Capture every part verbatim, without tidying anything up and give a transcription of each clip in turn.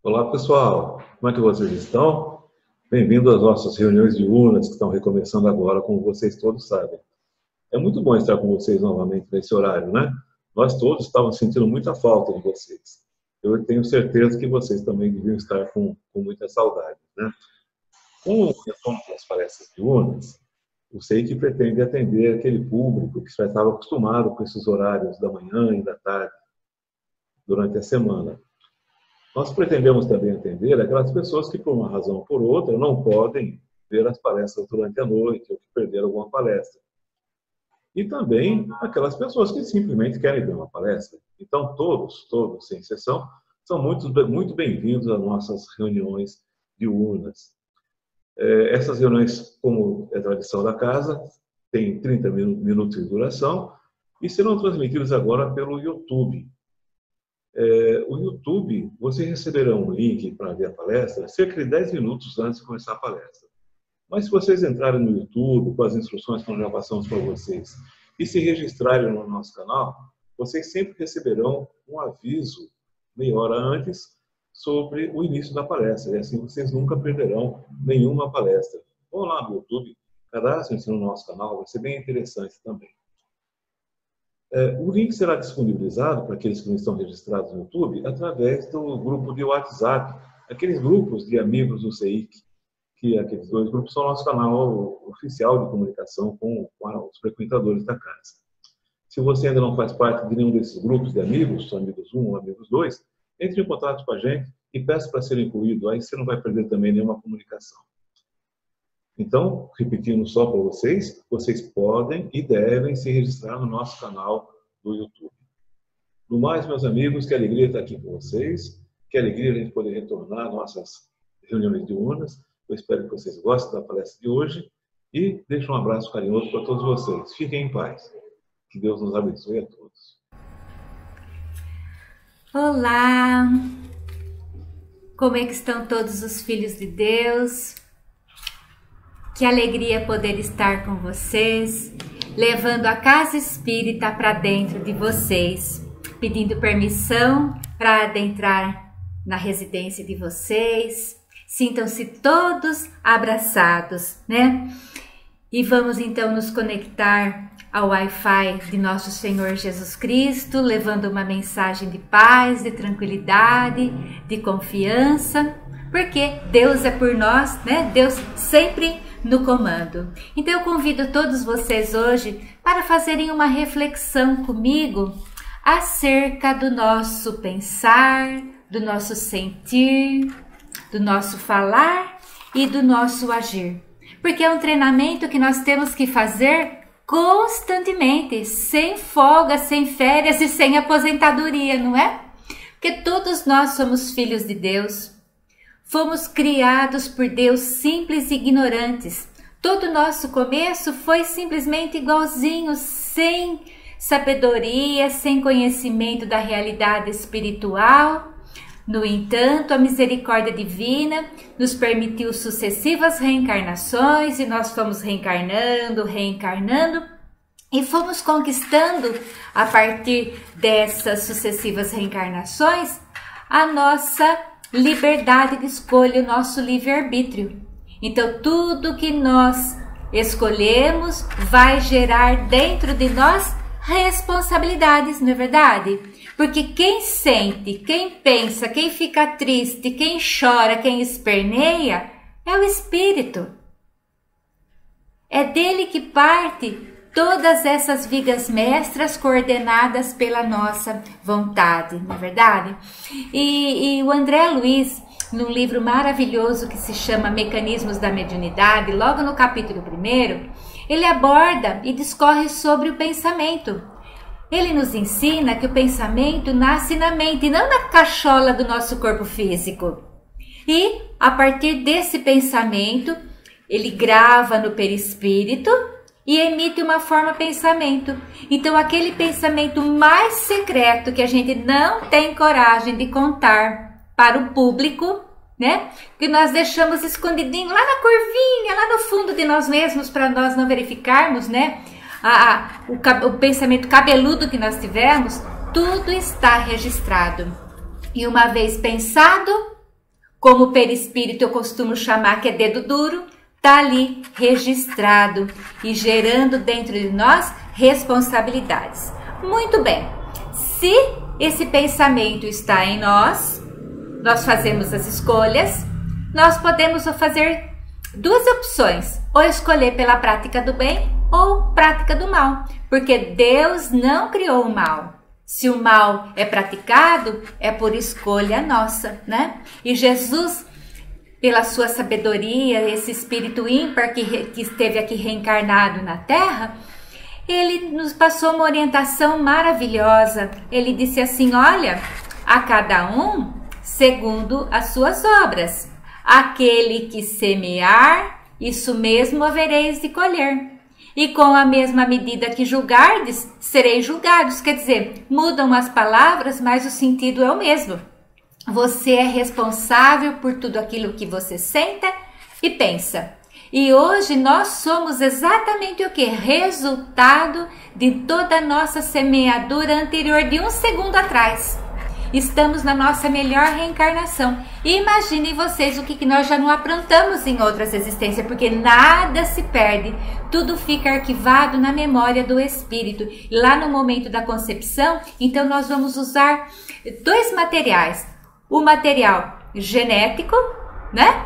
Olá pessoal, como é que vocês estão? Bem-vindo às nossas reuniões diurnas que estão recomeçando agora, como vocês todos sabem. É muito bom estar com vocês novamente nesse horário, né? Nós todos estávamos sentindo muita falta de vocês. Eu tenho certeza que vocês também deviam estar com, com muita saudade, né? Com o retorno das palestras diurnas, eu sei que pretende atender aquele público que já estava acostumado com esses horários da manhã e da tarde durante a semana. Nós pretendemos também atender aquelas pessoas que, por uma razão ou por outra, não podem ver as palestras durante a noite ou que perderam alguma palestra. E também aquelas pessoas que simplesmente querem ver uma palestra. Então, todos, todos, sem exceção, são muito, muito bem-vindos às nossas reuniões diurnas. Essas reuniões, como é tradição da casa, têm trinta minutos de duração e serão transmitidas agora pelo YouTube. É, o YouTube, vocês receberão um link para ver a palestra cerca de dez minutos antes de começar a palestra. Mas se vocês entrarem no YouTube com as instruções que nós já passamos para vocês e se registrarem no nosso canal, vocês sempre receberão um aviso meia hora antes sobre o início da palestra. E assim vocês nunca perderão nenhuma palestra. Vão lá no YouTube, cadastrem-se no nosso canal, vai ser bem interessante também. O link será disponibilizado para aqueles que não estão registrados no YouTube através do grupo de WhatsApp, aqueles grupos de amigos do C I C, que aqueles dois grupos são nosso canal oficial de comunicação com, com os frequentadores da casa. Se você ainda não faz parte de nenhum desses grupos de amigos, amigos um ou amigos dois, entre em contato com a gente e peça para ser incluído, aí você não vai perder também nenhuma comunicação. Então, repetindo só para vocês, vocês podem e devem se registrar no nosso canal do YouTube. No mais, meus amigos, que alegria estar aqui com vocês, que alegria a gente poder retornar às nossas reuniões diurnas. Eu espero que vocês gostem da palestra de hoje e deixo um abraço carinhoso para todos vocês. Fiquem em paz. Que Deus nos abençoe a todos. Olá! Como é que estão todos os filhos de Deus? Que alegria poder estar com vocês, levando a casa espírita para dentro de vocês, pedindo permissão para adentrar na residência de vocês. Sintam-se todos abraçados, né? E vamos então nos conectar ao Wi-Fi de nosso Senhor Jesus Cristo, levando uma mensagem de paz, de tranquilidade, de confiança, porque Deus é por nós, né? Deus sempre no comando. Então eu convido todos vocês hoje para fazerem uma reflexão comigo acerca do nosso pensar, do nosso sentir, do nosso falar e do nosso agir. Porque é um treinamento que nós temos que fazer constantemente, sem folga, sem férias e sem aposentadoria, não é? Porque todos nós somos filhos de Deus. Fomos criados por Deus simples e ignorantes. Todo o nosso começo foi simplesmente igualzinho, sem sabedoria, sem conhecimento da realidade espiritual. No entanto, a misericórdia divina nos permitiu sucessivas reencarnações e nós fomos reencarnando, reencarnando e fomos conquistando, a partir dessas sucessivas reencarnações, a nossa liberdade de escolha, o nosso livre-arbítrio. Então, tudo que nós escolhemos vai gerar dentro de nós responsabilidades, não é verdade? Porque quem sente, quem pensa, quem fica triste, quem chora, quem esperneia, é o espírito. É dele que parte todas essas vigas mestras coordenadas pela nossa vontade, não é verdade? E, e o André Luiz, num livro maravilhoso que se chama Mecanismos da Mediunidade, logo no capítulo primeiro, ele aborda e discorre sobre o pensamento. Ele nos ensina que o pensamento nasce na mente, não na cachola do nosso corpo físico. E, a partir desse pensamento, ele grava no perispírito e emite uma forma pensamento. Então, aquele pensamento mais secreto que a gente não tem coragem de contar para o público, né? Que nós deixamos escondidinho lá na curvinha, lá no fundo de nós mesmos, para nós não verificarmos, né? A, a, o, o pensamento cabeludo que nós tivemos, tudo está registrado. E uma vez pensado, como perispírito eu costumo chamar, que é dedo duro, está ali registrado e gerando dentro de nós responsabilidades. Muito bem, se esse pensamento está em nós, nós fazemos as escolhas, nós podemos fazer duas opções, ou escolher pela prática do bem ou prática do mal, porque Deus não criou o mal. Se o mal é praticado, é por escolha nossa, né? E Jesus, pela sua sabedoria, esse espírito ímpar que, que esteve aqui reencarnado na Terra, ele nos passou uma orientação maravilhosa. Ele disse assim, olha, a cada um segundo as suas obras. Aquele que semear, isso mesmo havereis de colher. E com a mesma medida que julgardes, sereis julgados. Quer dizer, mudam as palavras, mas o sentido é o mesmo. Você é responsável por tudo aquilo que você senta e pensa. E hoje nós somos exatamente o que? Resultado de toda a nossa semeadura anterior de um segundo atrás. Estamos na nossa melhor reencarnação. E imaginem vocês o que, que nós já não aprontamos em outras existências, porque nada se perde, tudo fica arquivado na memória do espírito. Lá no momento da concepção, então nós vamos usar dois materiais. O material genético, né?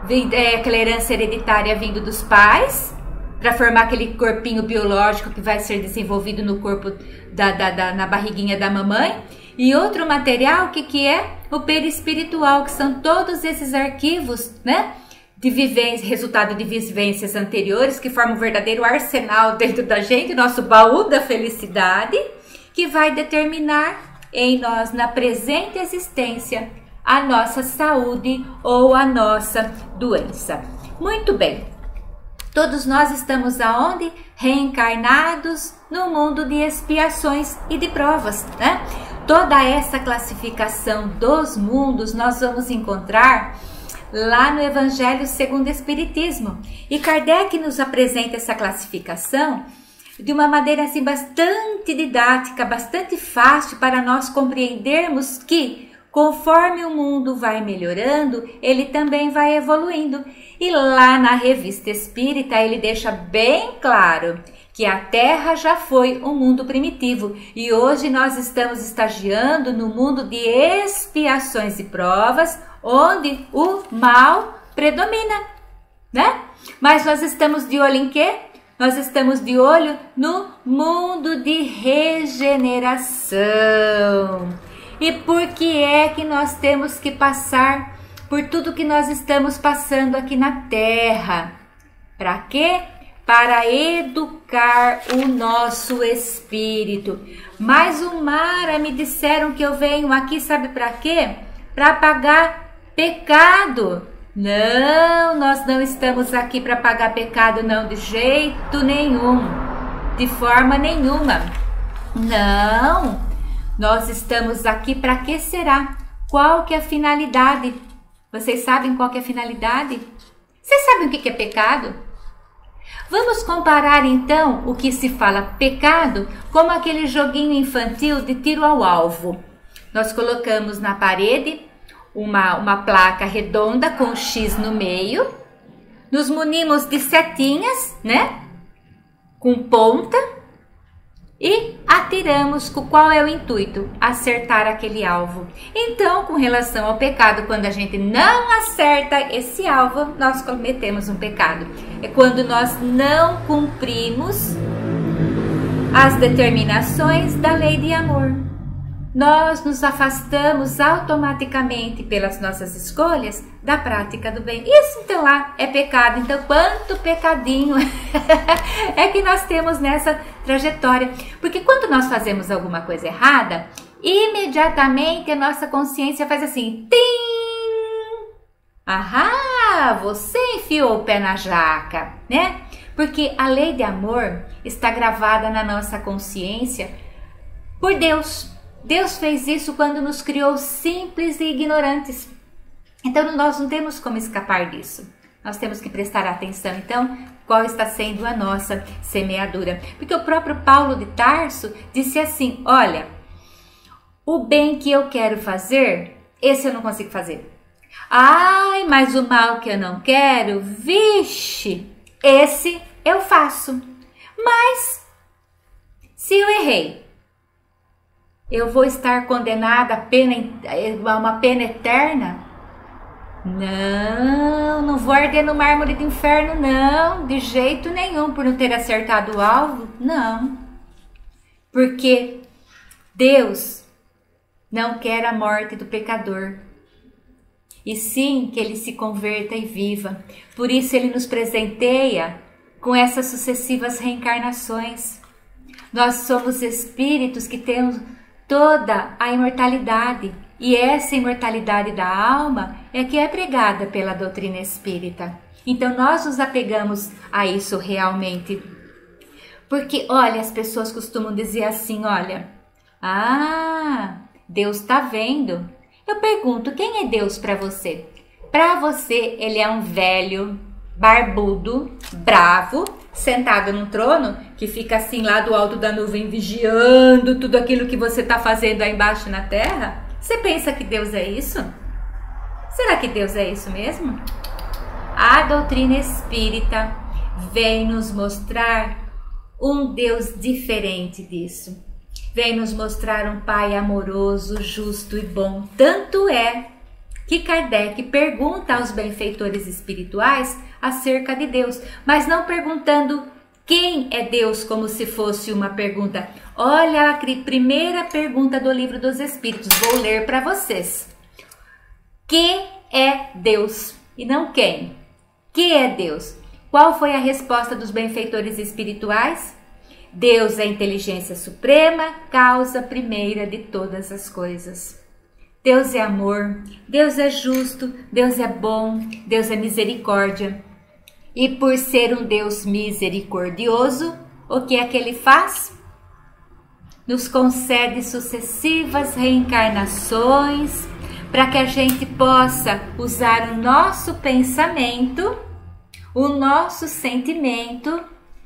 É aquela herança hereditária vindo dos pais, para formar aquele corpinho biológico que vai ser desenvolvido no corpo, da, da, da, na barriguinha da mamãe. E outro material, o que, que é? O perispiritual, que são todos esses arquivos, né? De vivência, resultado de vivências anteriores, que formam um verdadeiro arsenal dentro da gente, nosso baú da felicidade, que vai determinar em nós, na presente existência, a nossa saúde ou a nossa doença. Muito bem. Todos nós estamos aonde? Reencarnados no mundo de expiações e de provas, né? Toda essa classificação dos mundos nós vamos encontrar lá no Evangelho segundo o Espiritismo. E Kardec nos apresenta essa classificação de uma maneira assim bastante didática, bastante fácil para nós compreendermos que conforme o mundo vai melhorando, ele também vai evoluindo. E lá na Revista Espírita ele deixa bem claro que a Terra já foi um mundo primitivo e hoje nós estamos estagiando no mundo de expiações e provas, onde o mal predomina, né? Mas nós estamos de olho em quê? Nós estamos de olho no mundo de regeneração. E por que é que nós temos que passar por tudo que nós estamos passando aqui na Terra? Para quê? Para educar o nosso espírito. Mas o Mara, me disseram que eu venho aqui, sabe para quê? Para pagar pecado. Não, nós não estamos aqui para pagar pecado, não, de jeito nenhum, de forma nenhuma. Não, nós estamos aqui para que será? Qual que é a finalidade? Vocês sabem qual que é a finalidade? Vocês sabem o que é pecado? Vamos comparar então o que se fala pecado como aquele joguinho infantil de tiro ao alvo. Nós colocamos na parede uma, uma placa redonda com um X no meio, nos munimos de setinhas, né? Com ponta e atiramos. Qual é o intuito? Acertar aquele alvo. Então, com relação ao pecado, quando a gente não acerta esse alvo, nós cometemos um pecado. É quando nós não cumprimos as determinações da lei de amor. Nós nos afastamos automaticamente pelas nossas escolhas da prática do bem. Isso então lá é pecado. Então quanto pecadinho é que nós temos nessa trajetória. Porque quando nós fazemos alguma coisa errada, imediatamente a nossa consciência faz assim, tim! Ahá, você enfiou o pé na jaca, né? Porque a lei de amor está gravada na nossa consciência por Deus. Deus fez isso quando nos criou simples e ignorantes. Então nós não temos como escapar disso. Nós temos que prestar atenção, então, qual está sendo a nossa semeadura. Porque o próprio Paulo de Tarso disse assim, olha, o bem que eu quero fazer, esse eu não consigo fazer. Ai, mas o mal que eu não quero, vixe, esse eu faço. Mas se eu errei, eu vou estar condenada a pena, a uma pena eterna? Não, não vou arder no mármore do inferno, não, de jeito nenhum, por não ter acertado o alvo, não. Porque Deus não quer a morte do pecador, e sim que ele se converta e viva. Por isso ele nos presenteia com essas sucessivas reencarnações. Nós somos espíritos que temos toda a imortalidade, e essa imortalidade da alma é que é pregada pela doutrina espírita. Então nós nos apegamos a isso realmente. Porque, olha, as pessoas costumam dizer assim, olha, ah, Deus está vendo. Eu pergunto, quem é Deus para você? Para você, ele é um velho, barbudo, bravo, sentado num trono, que fica assim lá do alto da nuvem, vigiando tudo aquilo que você está fazendo aí embaixo na terra? Você pensa que Deus é isso? Será que Deus é isso mesmo? A doutrina espírita vem nos mostrar um Deus diferente disso. Vem nos mostrar um Pai amoroso, justo e bom. Tanto é que Kardec pergunta aos benfeitores espirituais acerca de Deus, mas não perguntando quem é Deus como se fosse uma pergunta. Olha a primeira pergunta do Livro dos Espíritos, vou ler para vocês. Que é Deus? E não quem. Que é Deus? Qual foi a resposta dos benfeitores espirituais? Deus é a inteligência suprema, causa primeira de todas as coisas. Deus é amor, Deus é justo, Deus é bom, Deus é misericórdia. E por ser um Deus misericordioso, o que é que ele faz? Nos concede sucessivas reencarnações para que a gente possa usar o nosso pensamento, o nosso sentimento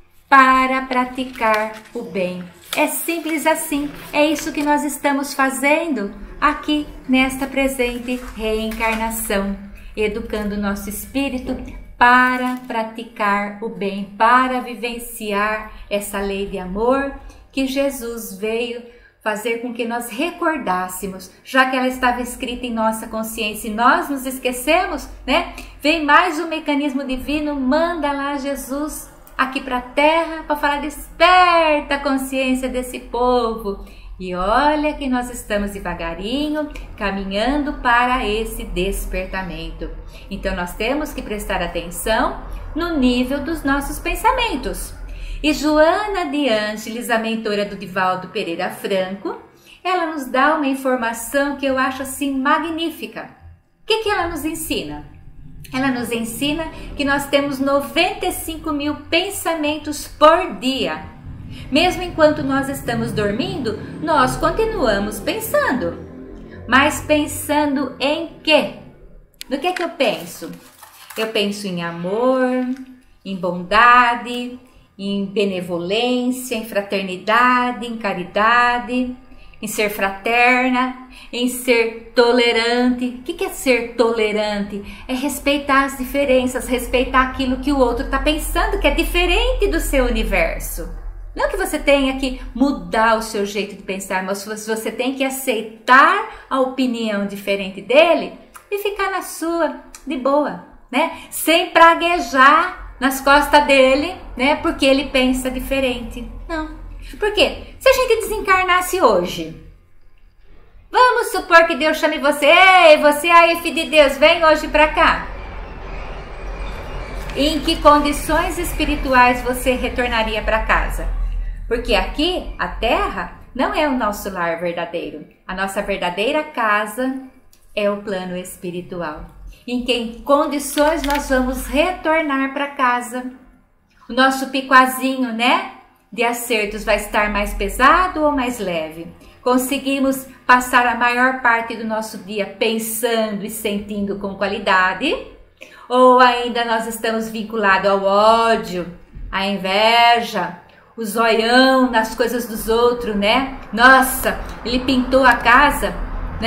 para praticar o bem. É simples assim, é isso que nós estamos fazendo aqui nesta presente reencarnação, educando o nosso espírito para praticar o bem, para vivenciar essa lei de amor que Jesus veio fazer com que nós recordássemos, já que ela estava escrita em nossa consciência e nós nos esquecemos, né? Vem mais um mecanismo divino, manda lá Jesus aqui para a Terra para falar, desperta a consciência desse povo. E olha que nós estamos devagarinho caminhando para esse despertamento. Então nós temos que prestar atenção no nível dos nossos pensamentos. E Joana de Ângeles, a mentora do Divaldo Pereira Franco, ela nos dá uma informação que eu acho assim magnífica. O que que ela nos ensina? Ela nos ensina que nós temos noventa e cinco mil pensamentos por dia. Mesmo enquanto nós estamos dormindo, nós continuamos pensando. Mas pensando em quê? No que é que eu penso? Eu penso em amor, em bondade, em benevolência, em fraternidade, em caridade, em ser fraterna, em ser tolerante. O que é ser tolerante? É respeitar as diferenças, respeitar aquilo que o outro está pensando, que é diferente do seu universo. Não que você tenha que mudar o seu jeito de pensar, mas você tem que aceitar a opinião diferente dele e ficar na sua, de boa, né? Sem praguejar nas costas dele, né? Porque ele pensa diferente. Não. Por quê? Se a gente desencarnasse hoje, vamos supor que Deus chame você, ei, você aí, filho de Deus, vem hoje pra cá. Em que condições espirituais você retornaria para casa? Porque aqui, a Terra, não é o nosso lar verdadeiro. A nossa verdadeira casa é o plano espiritual. Em que condições nós vamos retornar para casa? O nosso picuazinho, né, de acertos vai estar mais pesado ou mais leve? Conseguimos passar a maior parte do nosso dia pensando e sentindo com qualidade? Ou ainda nós estamos vinculados ao ódio, à inveja, o zoião nas coisas dos outros, né? Nossa, ele pintou a casa, né?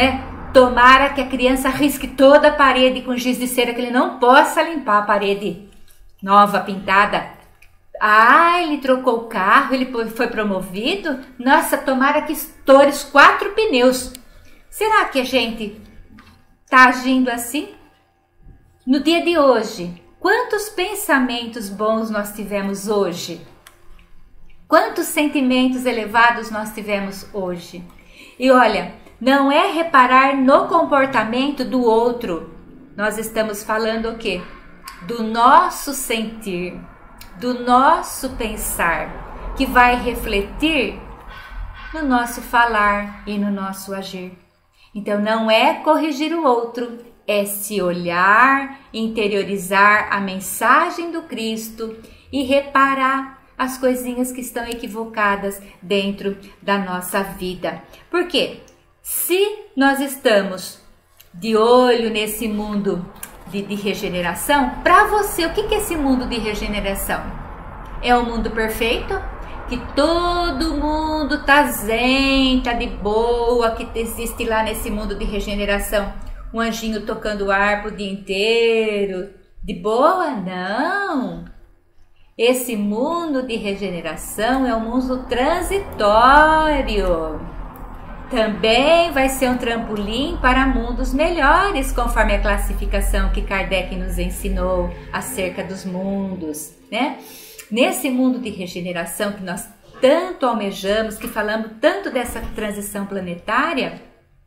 Tomara que a criança risque toda a parede com giz de cera, que ele não possa limpar a parede nova, pintada. Ah, ele trocou o carro, ele foi promovido. Nossa, tomara que estoure os quatro pneus. Será que a gente está agindo assim? No dia de hoje, quantos pensamentos bons nós tivemos hoje? Quantos sentimentos elevados nós tivemos hoje? E olha, não é reparar no comportamento do outro. Nós estamos falando o quê? Do nosso sentir, do nosso pensar, que vai refletir no nosso falar e no nosso agir. Então não é corrigir o outro, é se olhar, interiorizar a mensagem do Cristo e reparar as coisinhas que estão equivocadas dentro da nossa vida. Por quê? Se nós estamos de olho nesse mundo de, de regeneração, para você, o que é esse mundo de regeneração? É um mundo perfeito? Que todo mundo tá zen, tá de boa, que existe lá nesse mundo de regeneração um anjinho tocando harpa o dia inteiro, de boa? Não! Esse mundo de regeneração é um mundo transitório. Também vai ser um trampolim para mundos melhores, conforme a classificação que Kardec nos ensinou acerca dos mundos, né? Nesse mundo de regeneração que nós tanto almejamos, que falamos tanto dessa transição planetária,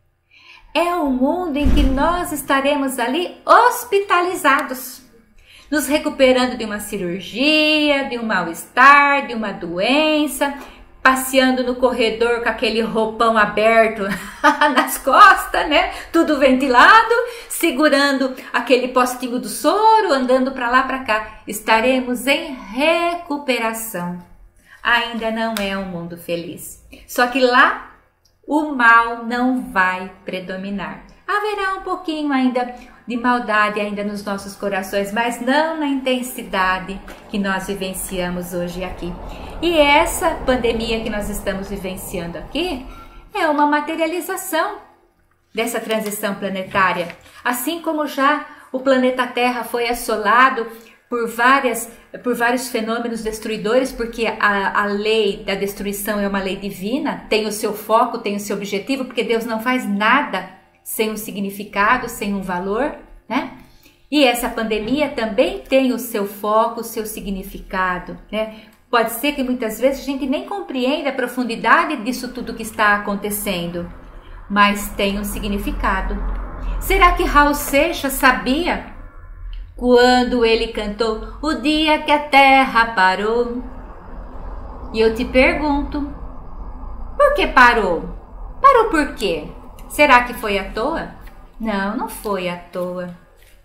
é um mundo em que nós estaremos ali hospitalizados, nos recuperando de uma cirurgia, de um mal-estar, de uma doença, passeando no corredor com aquele roupão aberto nas costas, né? Tudo ventilado, segurando aquele postinho do soro, andando para lá para cá. Estaremos em recuperação. Ainda não é um mundo feliz. Só que lá o mal não vai predominar. Haverá um pouquinho ainda de maldade ainda nos nossos corações, mas não na intensidade que nós vivenciamos hoje aqui. E essa pandemia que nós estamos vivenciando aqui é uma materialização dessa transição planetária. Assim como já o planeta Terra foi assolado por, várias, por vários fenômenos destruidores, porque a, a lei da destruição é uma lei divina, tem o seu foco, tem o seu objetivo, porque Deus não faz nada sem um significado, sem um valor, né? E essa pandemia também tem o seu foco, o seu significado, né? Pode ser que muitas vezes a gente nem compreenda a profundidade disso tudo que está acontecendo, mas tem um significado. Será que Raul Seixas sabia quando ele cantou O Dia que a Terra Parou? E eu te pergunto, por que parou? Parou por quê? Será que foi à toa? Não, não foi à toa.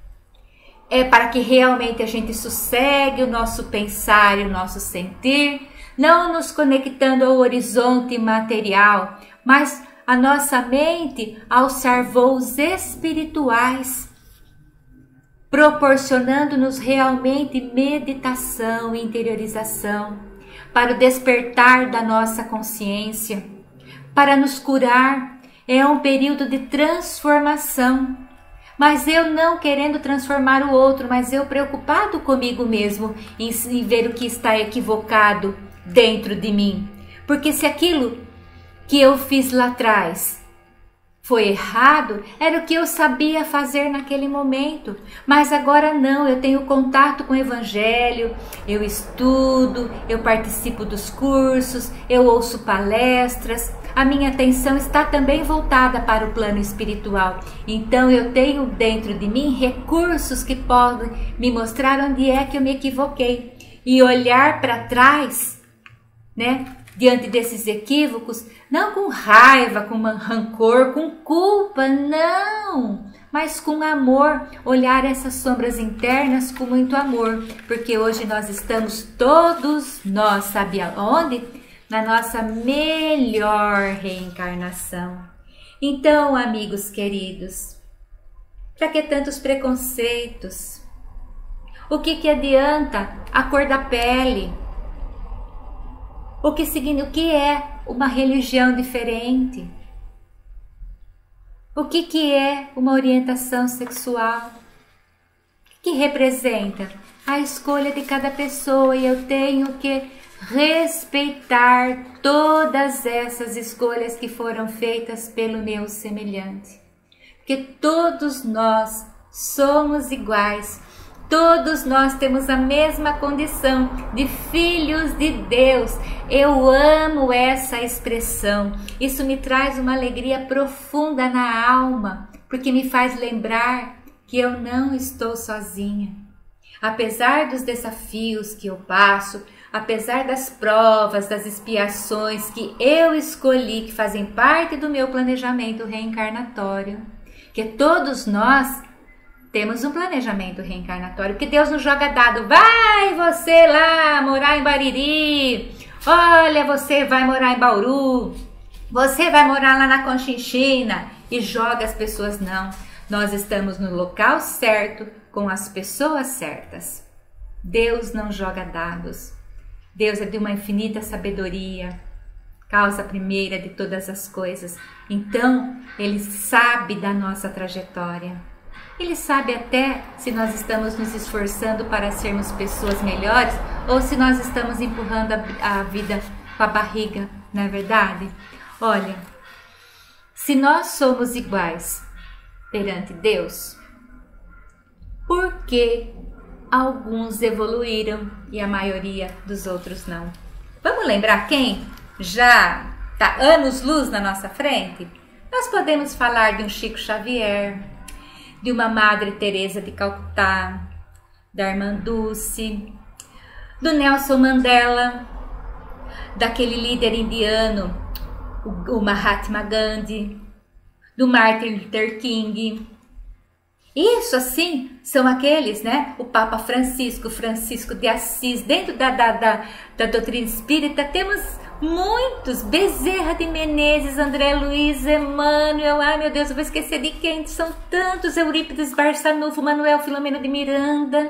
É para que realmente a gente sossegue o nosso pensar e o nosso sentir, não nos conectando ao horizonte material, mas a nossa mente alçar voos espirituais, proporcionando-nos realmente meditação e interiorização, para o despertar da nossa consciência, para nos curar. É um período de transformação, mas eu não querendo transformar o outro, mas eu preocupado comigo mesmo em, em ver o que está equivocado dentro de mim. Porque se aquilo que eu fiz lá atrás foi errado, era o que eu sabia fazer naquele momento. Mas agora não, eu tenho contato com o Evangelho, eu estudo, eu participo dos cursos, eu ouço palestras. A minha atenção está também voltada para o plano espiritual. Então eu tenho dentro de mim recursos que podem me mostrar onde é que eu me equivoquei. E olhar para trás, né? Diante desses equívocos, não com raiva, com rancor, com culpa, não, mas com amor, olhar essas sombras internas com muito amor, porque hoje nós estamos todos nós, sabe aonde? Na nossa melhor reencarnação. Então, amigos queridos, para que tantos preconceitos? O que que adianta a cor da pele? O que, o que é uma religião diferente? O que, que é uma orientação sexual? O que, que representa? A escolha de cada pessoa, e eu tenho que respeitar todas essas escolhas que foram feitas pelo meu semelhante. Porque todos nós somos iguais, todos nós temos a mesma condição de filhos de Deus. Eu amo essa expressão, isso me traz uma alegria profunda na alma, porque me faz lembrar que eu não estou sozinha. Apesar dos desafios que eu passo, apesar das provas, das expiações que eu escolhi, que fazem parte do meu planejamento reencarnatório, que todos nós temos um planejamento reencarnatório, que Deus nos joga dado. Vai você lá morar em Bariri, olha, você vai morar em Bauru, você vai morar lá na Conchinchina, e joga as pessoas. Não, nós estamos no local certo, com as pessoas certas. Deus não joga dados. Deus é de uma infinita sabedoria, causa primeira de todas as coisas. Então, Ele sabe da nossa trajetória. Ele sabe até se nós estamos nos esforçando para sermos pessoas melhores ou se nós estamos empurrando a, a vida com a barriga, não é verdade? Olha, se nós somos iguais perante Deus, por que alguns evoluíram e a maioria dos outros não? Vamos lembrar quem já está anos-luz na nossa frente? Nós podemos falar de um Chico Xavier, de uma Madre Teresa de Calcutá, da Irmã Dulce, do Nelson Mandela, daquele líder indiano, o Mahatma Gandhi, do Martin Luther King. Isso, assim, são aqueles, né? O Papa Francisco, Francisco de Assis. Dentro da, da, da, da doutrina espírita temos muitos. Bezerra de Menezes, André Luiz, Emmanuel. Ai, meu Deus, eu vou esquecer de quem? São tantos. Eurípides Barçanufo, Manuel Filomeno de Miranda.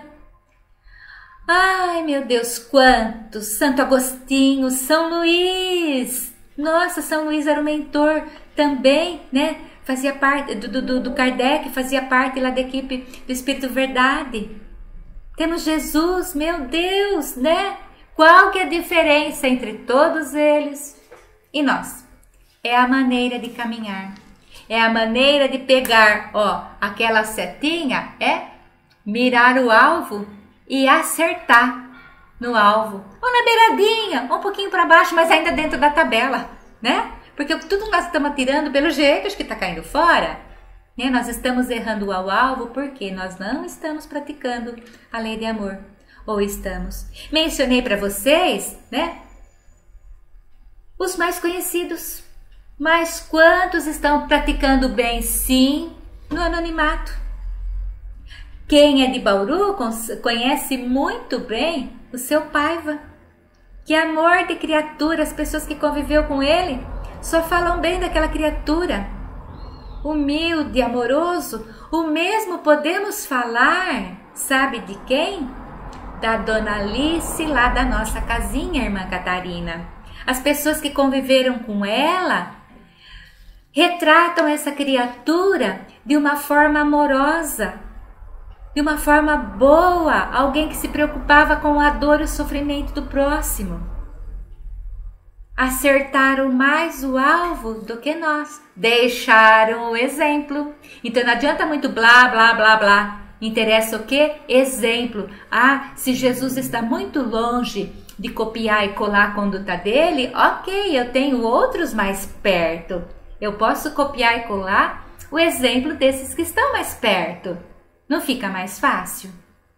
Ai, meu Deus, quantos. Santo Agostinho, São Luís. Nossa, São Luís era o mentor também, né? Fazia parte do, do, do Kardec, fazia parte lá da equipe do Espírito Verdade. Temos Jesus, meu Deus, né? Qual que é a diferença entre todos eles e nós? É a maneira de caminhar. É a maneira de pegar, ó, aquela setinha, é mirar o alvo e acertar no alvo. Ou na beiradinha, ou um pouquinho para baixo, mas ainda dentro da tabela, né? Porque tudo nós estamos atirando pelo jeito, acho que está caindo fora. Né? Nós estamos errando ao alvo porque nós não estamos praticando a lei de amor. Ou estamos. Mencionei para vocês, né? Os mais conhecidos. Mas quantos estão praticando bem, sim, no anonimato? Quem é de Bauru conhece muito bem o seu Paiva. Que amor de criatura, as pessoas que conviveu com ele só falam bem daquela criatura. Humilde, amoroso. O mesmo podemos falar, sabe de quem? Da Dona Alice, lá da nossa casinha, Irmã Catarina. As pessoas que conviveram com ela retratam essa criatura de uma forma amorosa, de uma forma boa, alguém que se preocupava com a dor e o sofrimento do próximo. Acertaram mais o alvo do que nós, deixaram o exemplo. Então não adianta muito blá, blá, blá, blá. Interessa o quê? Exemplo. Ah, se Jesus está muito longe de copiar e colar a conduta dele, ok, eu tenho outros mais perto. Eu posso copiar e colar o exemplo desses que estão mais perto. Não fica mais fácil?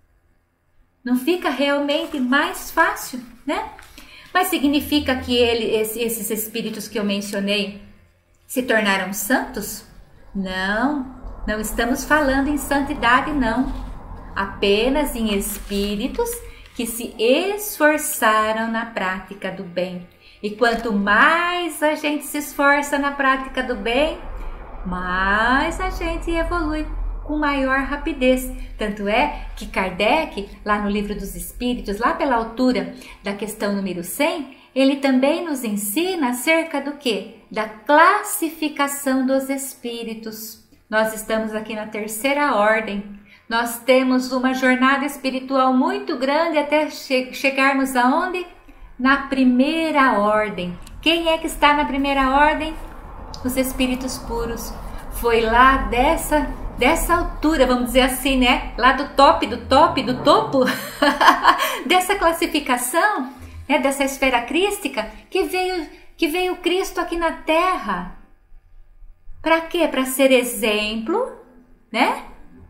Não fica realmente mais fácil, né? Mas significa que ele, esses espíritos que eu mencionei se tornaram santos? Não, não estamos falando em santidade, não. Apenas em espíritos que se esforçaram na prática do bem. E quanto mais a gente se esforça na prática do bem, mais a gente evolui com maior rapidez. Tanto é que Kardec, lá no Livro dos Espíritos, lá pela altura da questão número cem, ele também nos ensina acerca do quê? Da classificação dos espíritos. Nós estamos aqui na terceira ordem. Nós temos uma jornada espiritual muito grande até che chegarmos aonde? Na primeira ordem. Quem é que está na primeira ordem? Os espíritos puros. Foi lá dessa, dessa altura, vamos dizer assim, né? Lá do top, do top, do topo, dessa classificação, né? Dessa esfera crística, que veio, que veio Cristo aqui na Terra. Para quê? Para ser exemplo, né?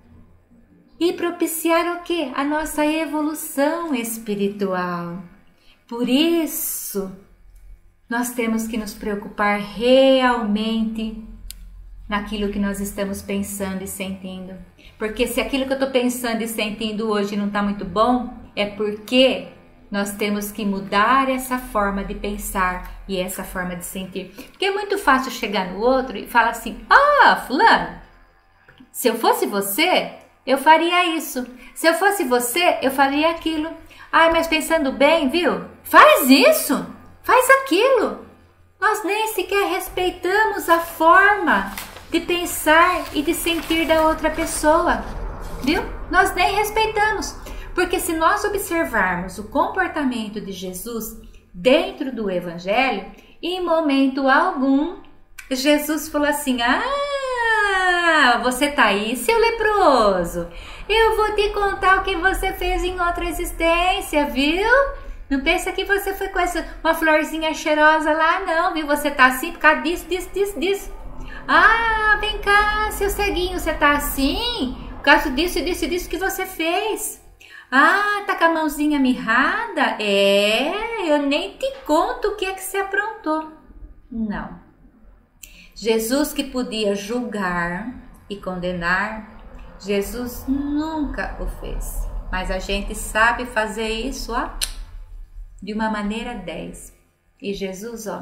E propiciar o quê? A nossa evolução espiritual. Por isso, nós temos que nos preocupar realmente naquilo que nós estamos pensando e sentindo. Porque se aquilo que eu estou pensando e sentindo hoje não está muito bom, é porque nós temos que mudar essa forma de pensar e essa forma de sentir. Porque é muito fácil chegar no outro e falar assim: ah, fulano, se eu fosse você, eu faria isso. Se eu fosse você, eu faria aquilo. Ai, mas pensando bem, viu? Faz isso, faz aquilo. Nós nem sequer respeitamos a forma de pensar e de sentir da outra pessoa, viu? Nós nem respeitamos. Porque se nós observarmos o comportamento de Jesus dentro do Evangelho, em momento algum, Jesus falou assim: ah, você tá aí, seu leproso. Eu vou te contar o que você fez em outra existência, viu? Não pensa que você foi com essa, uma florzinha cheirosa lá, não, viu? Você tá assim por causa disso, disso, disso, disso. Ah, vem cá, seu ceguinho, você tá assim por causa disso, disso, disso que você fez. Ah, tá com a mãozinha mirrada? É, eu nem te conto o que é que você aprontou. Não. Jesus, que podia julgar e condenar, Jesus nunca o fez. Mas a gente sabe fazer isso, ó, de uma maneira dez. E Jesus, ó,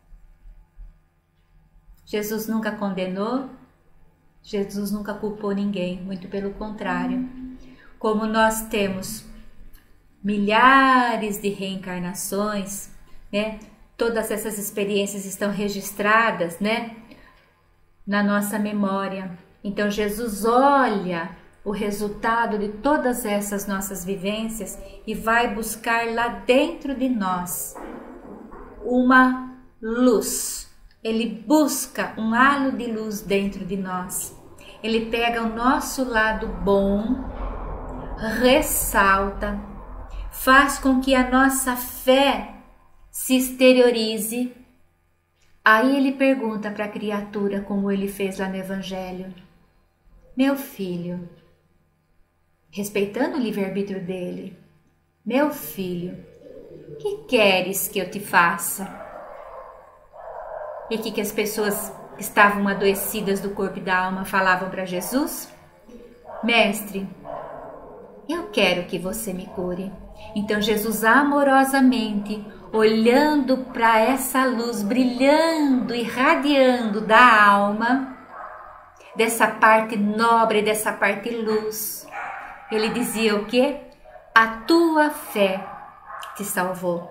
Jesus nunca condenou, Jesus nunca culpou ninguém, muito pelo contrário. Como nós temos milhares de reencarnações, né? Todas essas experiências estão registradas, né? Na nossa memória. Então Jesus olha o resultado de todas essas nossas vivências e vai buscar lá dentro de nós uma luz. Ele busca um halo de luz dentro de nós. Ele pega o nosso lado bom, ressalta, faz com que a nossa fé se exteriorize. Aí ele pergunta para a criatura, como ele fez lá no Evangelho: meu filho, respeitando o livre-arbítrio dele, meu filho, o que queres que eu te faça? E o que, que as pessoas que estavam adoecidas do corpo e da alma falavam para Jesus? Mestre, eu quero que você me cure. Então Jesus amorosamente, olhando para essa luz brilhando, irradiando da alma, dessa parte nobre, dessa parte luz, ele dizia o quê? A tua fé te salvou.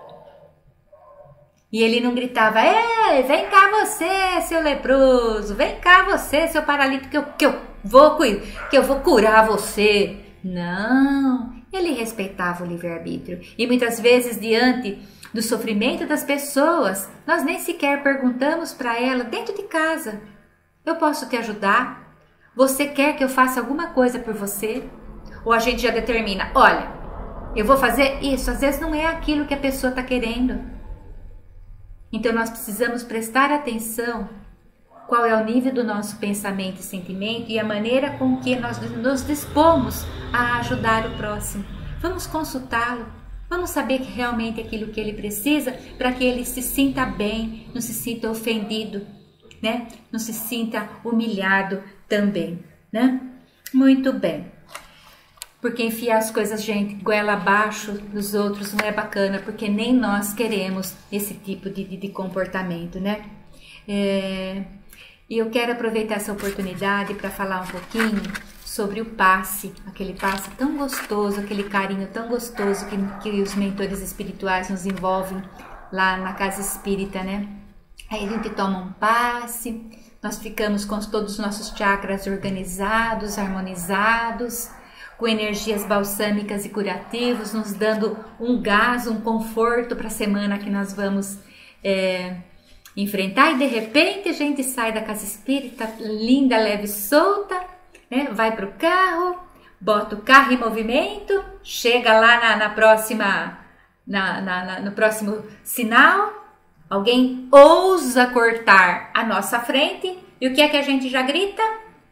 E ele não gritava: ei, vem cá você, seu leproso, vem cá você, seu paralítico, que eu, que eu, vou, que eu vou curar você. Não, ele respeitava o livre-arbítrio. E muitas vezes, diante do sofrimento das pessoas, nós nem sequer perguntamos para ela dentro de casa: eu posso te ajudar? Você quer que eu faça alguma coisa por você? Ou a gente já determina: olha, eu vou fazer isso. Às vezes não é aquilo que a pessoa está querendo. Então nós precisamos prestar atenção qual é o nível do nosso pensamento e sentimento e a maneira com que nós nos dispomos a ajudar o próximo. Vamos consultá-lo, vamos saber que realmente é aquilo que ele precisa para que ele se sinta bem, não se sinta ofendido, né? Não se sinta humilhado também, né? Muito bem. Porque enfiar as coisas, gente, goela abaixo dos outros não é bacana, porque nem nós queremos esse tipo de, de, de comportamento, né? É, e eu quero aproveitar essa oportunidade para falar um pouquinho sobre o passe, aquele passe tão gostoso, aquele carinho tão gostoso que, que os mentores espirituais nos envolvem lá na casa espírita, né? Aí a gente toma um passe, nós ficamos com todos os nossos chakras organizados, harmonizados, com energias balsâmicas e curativos, nos dando um gás, um conforto para a semana que nós vamos é, enfrentar. E de repente a gente sai da casa espírita linda, leve e solta, né? Vai para o carro, bota o carro em movimento, chega lá na, na próxima, na, na, na, no próximo sinal, alguém ousa cortar a nossa frente e o que é que a gente já grita?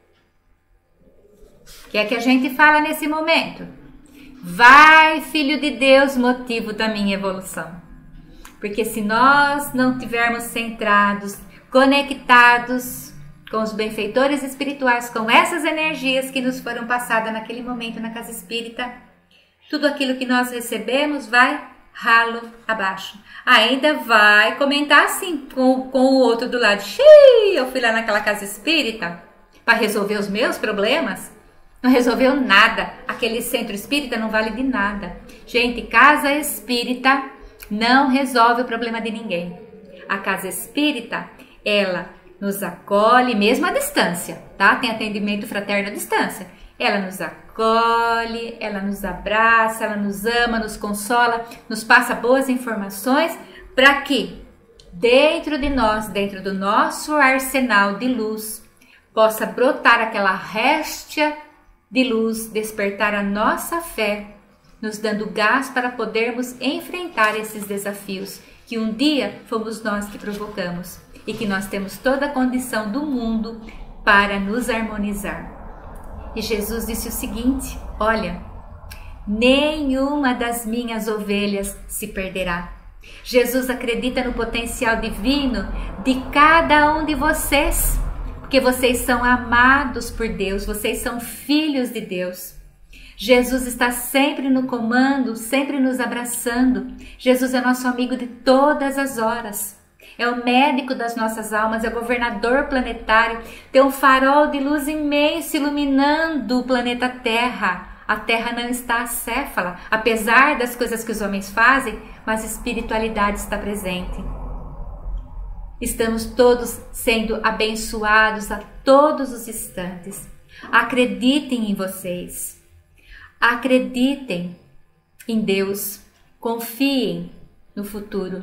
O que é que a gente fala nesse momento? Vai, Filho de Deus, motivo da minha evolução. Porque se nós não tivermos centrados, conectados com os benfeitores espirituais, com essas energias que nos foram passadas naquele momento na casa espírita, tudo aquilo que nós recebemos vai ralo abaixo. Ainda vai comentar assim com, com o outro do lado. Xiii, eu fui lá naquela casa espírita para resolver os meus problemas. Não resolveu nada. Aquele centro espírita não vale de nada. Gente, casa espírita não resolve o problema de ninguém. A casa espírita, ela nos acolhe mesmo à distância, tá? Tem atendimento fraterno à distância. Ela nos acolhe, ela nos abraça, ela nos ama, nos consola, nos passa boas informações para que dentro de nós, dentro do nosso arsenal de luz, possa brotar aquela réstia de luz, despertar a nossa fé, nos dando gás para podermos enfrentar esses desafios que um dia fomos nós que provocamos e que nós temos toda a condição do mundo para nos harmonizar. E Jesus disse o seguinte: olha, nenhuma das minhas ovelhas se perderá. Jesus acredita no potencial divino de cada um de vocês, porque vocês são amados por Deus, vocês são filhos de Deus. Jesus está sempre no comando, sempre nos abraçando. Jesus é nosso amigo de todas as horas. É o médico das nossas almas, é o governador planetário. Tem um farol de luz imenso iluminando o planeta Terra. A Terra não está acéfala, apesar das coisas que os homens fazem, mas a espiritualidade está presente. Estamos todos sendo abençoados a todos os instantes. Acreditem em vocês. Acreditem em Deus. Confiem no futuro.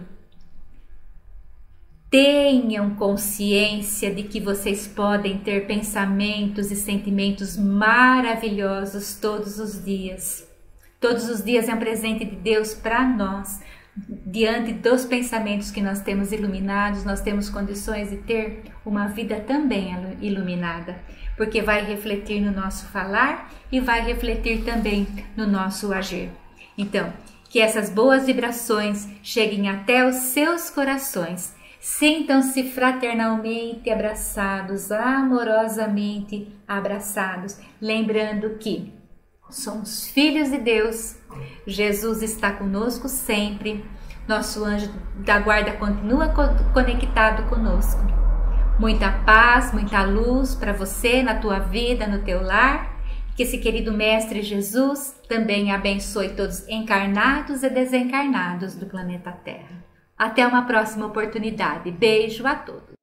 Tenham consciência de que vocês podem ter pensamentos e sentimentos maravilhosos todos os dias. Todos os dias é um presente de Deus para nós. Diante dos pensamentos que nós temos iluminados, nós temos condições de ter uma vida também iluminada, porque vai refletir no nosso falar e vai refletir também no nosso agir. Então, que essas boas vibrações cheguem até os seus corações. Sintam-se fraternalmente abraçados, amorosamente abraçados, lembrando que somos filhos de Deus, Jesus está conosco sempre, nosso anjo da guarda continua conectado conosco. Muita paz, muita luz para você, na tua vida, no teu lar, que esse querido Mestre Jesus também abençoe todos encarnados e desencarnados do planeta Terra. Até uma próxima oportunidade. Beijo a todos.